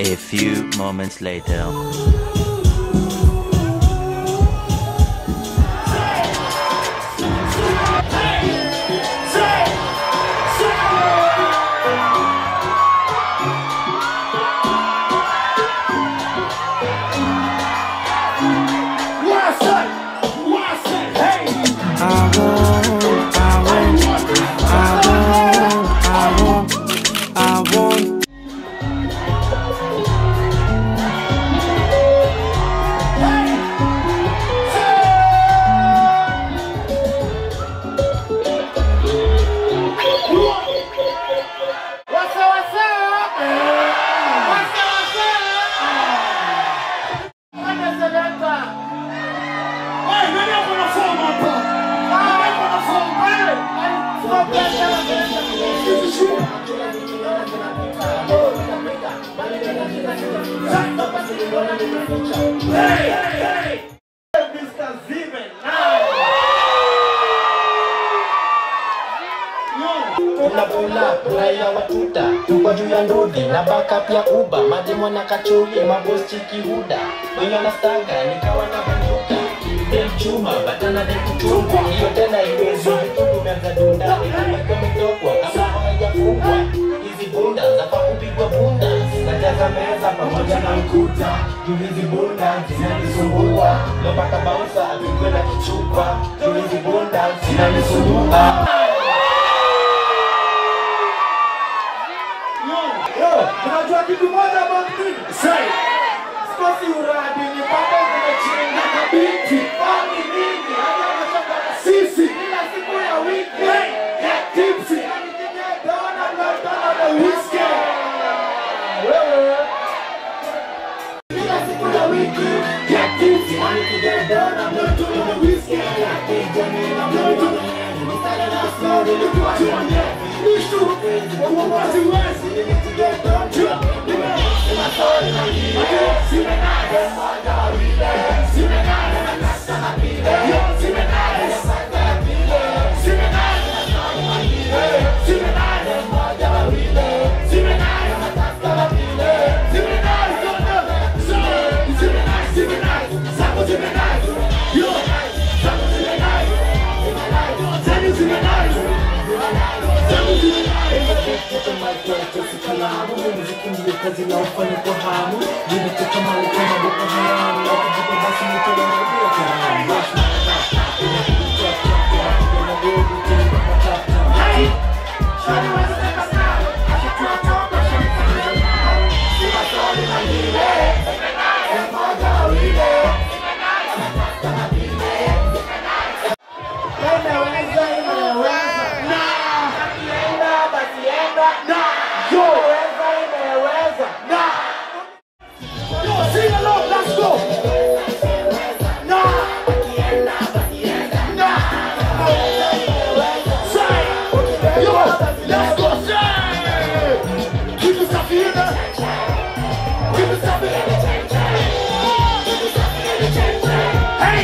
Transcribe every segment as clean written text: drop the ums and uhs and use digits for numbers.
A few moments later. Raia watuta, tuko juu ya ndudi na backup ya Uber, mademo na kachuli, maboss chiki huda. Wenye na staga, nikawa na banduka. Dem chuma, batana dem kuchungwa. Hiyo tena iwezi, vitu meanza dunda. Ikamaka metokwa, kama hawajafungwa. Hizi bunda, zafa kupigwa bunda. Najaza meza, pamoja na mkuta. Juu hizi bunda, zinanisumbua. Lopaka bouncer, apigwe na kichupa. Juu hizi bunda, zinanisumbua. Unajua kitu moja mami? Say. Sikosi uradi ni papa zimechinga kabiti. Fani nini? Hadi wanashanga na sisi. Kila siku ya wiki. Get tipsy. Nikija dona na whiskey. Wewe. Kila siku ya wiki. Get tipsy. Nikija dona na whiskey. Nikija dona Nitala na story nikuwa tuwane. Nishu. Wawazi wezi. Nikija dona kazi na ufanya kwa hamu. Jini kama ukama boko haramu. Na kujipa basi mito na nabia karamu. Hey! Shani wezi teka saa. Ashitua choka shani kama. Sima soli na hile. Emoja wile. Imeweza. Na! Akienda basi enda. Na! Yo! Sing along, let's go! Nah! Nah! Say! Yo! Let's go! Say! Keep the stuff in there! Keep the stuff in there! Hey!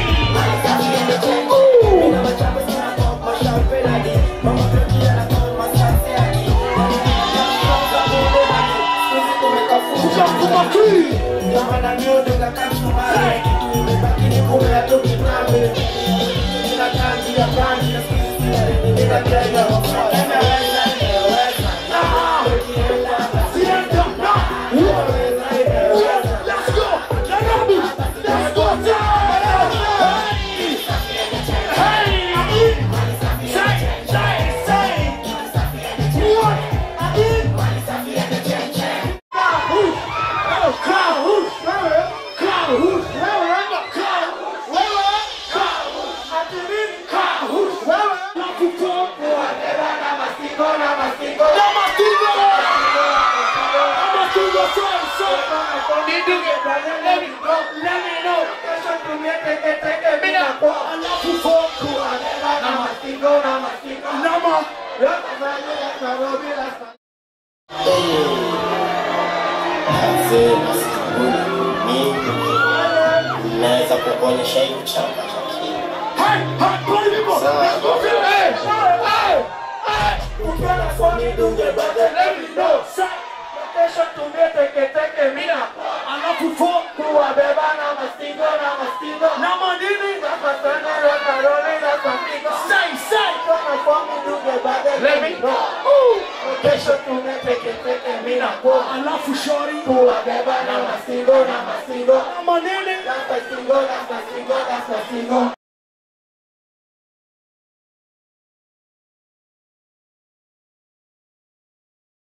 Naweza kukuonyesha hii chapa chaki. Kesho tumie teke mina. Alafu fo kuwabeba na mastingo na manini na masana na karoli na mastingo. Say kama fomu duge bade. Let me know. Kesho tumie teke mina. Alafu shori kuwabeba na mastingo na manini na mastingo.